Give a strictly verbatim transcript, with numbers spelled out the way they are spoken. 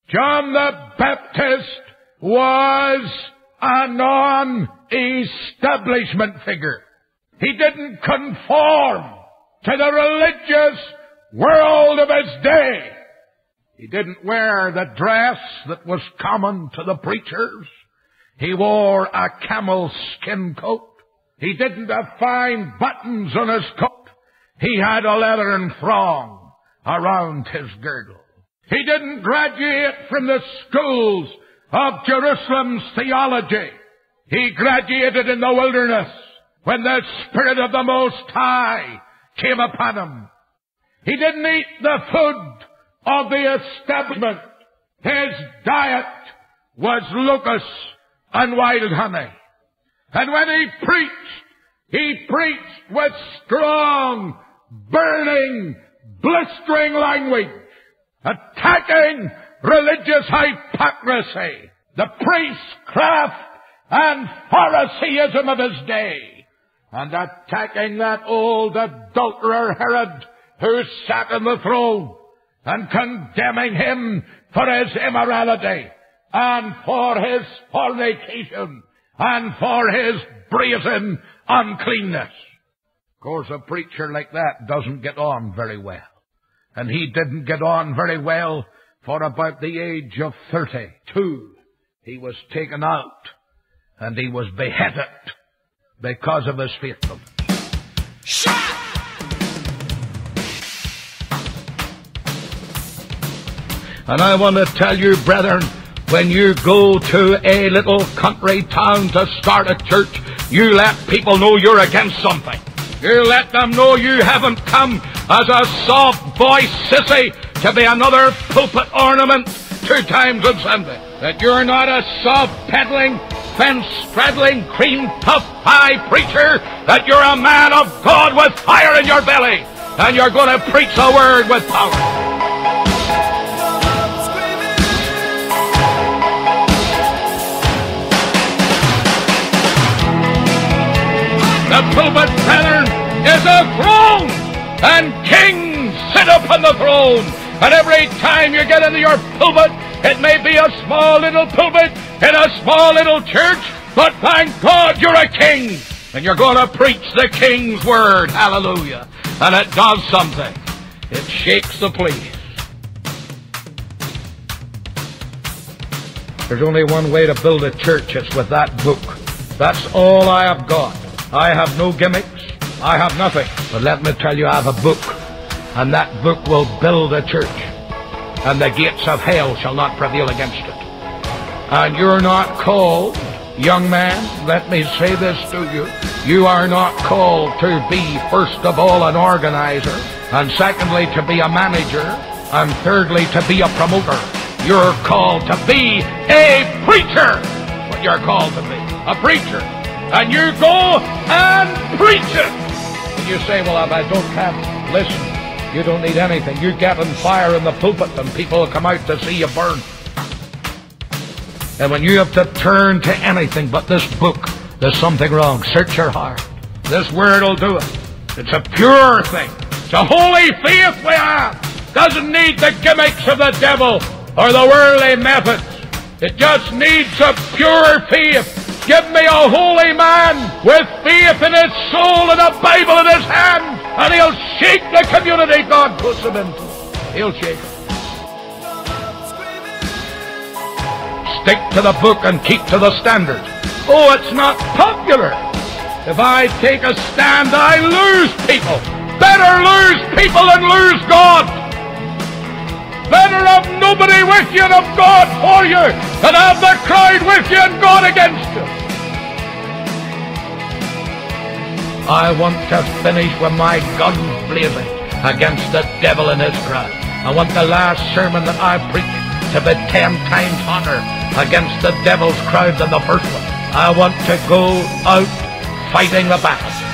John the Baptist was a non-establishment figure. He didn't conform to the religious world of his day. He didn't wear the dress that was common to the preachers. He wore a camel skin coat. He didn't have fine buttons on his coat. He had a leathern thong around his girdle. He didn't graduate from the schools of Jerusalem's theology. He graduated in the wilderness when the Spirit of the Most High came upon him. He didn't eat the food of the establishment. His diet was locusts and wild honey. And when he preached, he preached with strong, burning, blistering language, attacking religious hypocrisy, the priestcraft and Phariseeism of his day, and attacking that old adulterer Herod who sat on the throne, and condemning him for his immorality, and for his fornication, and for his brazen uncleanness. Of course, a preacher like that doesn't get on very well. And he didn't get on very well for about the age of thirty-two. He was taken out, and he was beheaded because of his faithfulness. Shut! And I want to tell you, brethren, when you go to a little country town to start a church, you let people know you're against something. You let them know you haven't come as a soft voice sissy to be another pulpit ornament two times on Sunday. That you're not a soft-peddling, fence-straddling, cream-puff pie preacher. That you're a man of God with fire in your belly. And you're going to preach the word with power. The pulpit, brethren, is a throne, and kings sit upon the throne. And every time you get into your pulpit, it may be a small little pulpit in a small little church, but thank God you're a king, and you're going to preach the king's word. Hallelujah. And it does something. It shakes the place. There's only one way to build a church. It's with that book. That's all I have got. I have no gimmicks. I have nothing. But let me tell you, I have a book. And that book will build a church. And the gates of hell shall not prevail against it. And you're not called, young man, let me say this to you. You are not called to be, first of all, an organizer. And secondly, to be a manager. And thirdly, to be a promoter. You're called to be a preacher. That's what you're called to be. A preacher. And you go and preach it. And you say, well, if I don't have, listen, you don't need anything. You get on fire in the pulpit and people will come out to see you burn. And when you have to turn to anything but this book, there's something wrong. Search your heart. This word will do it. It's a pure thing. It's a holy faith we have. Doesn't need the gimmicks of the devil or the worldly methods. It just needs a pure faith. Give me a holy man with faith in his soul and a Bible in his hand, and he'll shake the community God puts him into. He'll shake it. Stick to the book and keep to the standard. Oh, it's not popular. If I take a stand, I lose people. Better lose people than lose God. Better have nobody with you and have God for you than have the crowd with you and God against you. I want to finish with my guns blazing against the devil and his crowd. I want the last sermon that I preach to be ten times hotter against the devil's crowd than the first one. I want to go out fighting the battle.